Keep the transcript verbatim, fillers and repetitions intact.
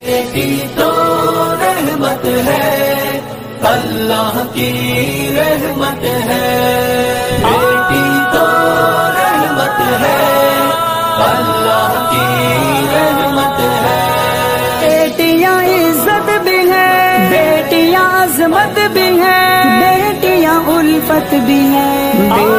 बेटी तो रहमत है, अल्लाह की रहमत है। बेटी तो रहमत है, अल्लाह की रहमत है। बेटियां इज्जत भी है, बेटियां अजमत भी है, बेटियां उल्फत भी है।